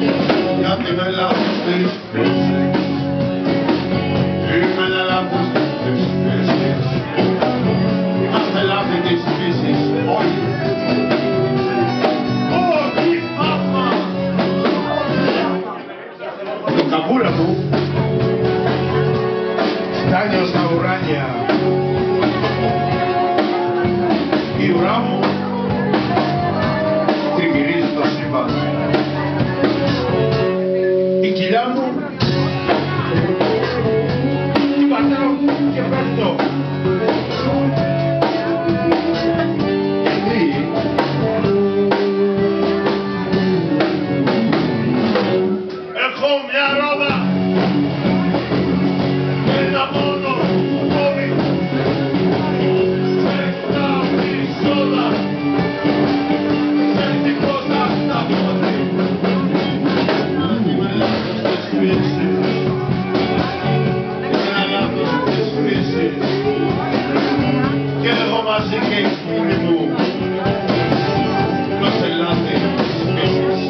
Γιατί με λάθος της φύσης, είμαι λάθος της φύσης, είμαστε λάθη της φύσης, όλοι. Όχι, μάμα! Το καμπούρα μου φτάνει ως τα ουράνια. Η ουρά μου τριγυρίζει το σύμπαν. Η κοιλιά μου την πατάω και πέφτω. Γιατί έχω μια ρόδα, ένα μόνο κόβει. Και εγώ μαζί και η φίλη μου είμαστε λάθη της φύσης.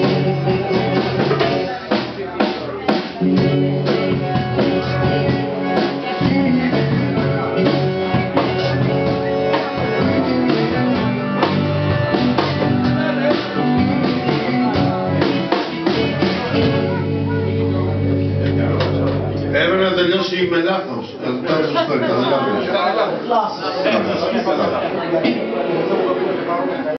Έπρεπε να τελειώσει με λάθος. Τώρα σωστό, καταλάβεις.